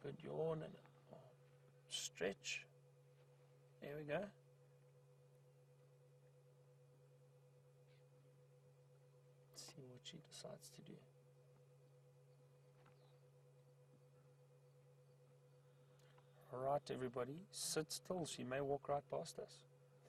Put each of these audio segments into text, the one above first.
Good yawn and stretch. There we go. Let's see what she decides to do. All right, everybody, sit still. She may walk right past us.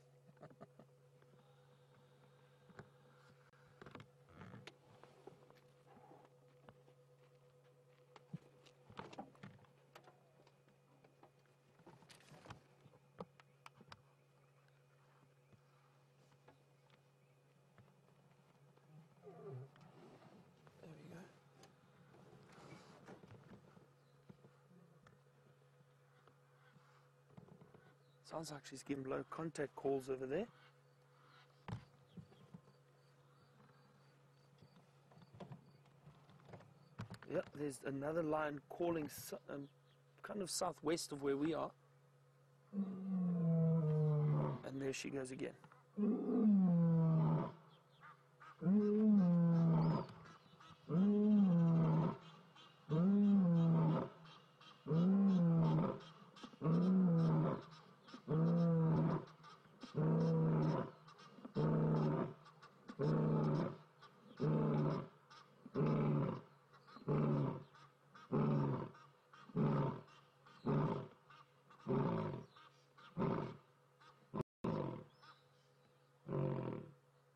There we go. Sounds like she's giving low contact calls over there. Yeah, there's another line calling kind of southwest of where we are. And there she goes again.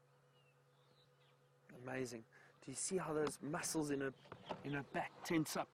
Amazing. Do you see how those muscles in her back tense up?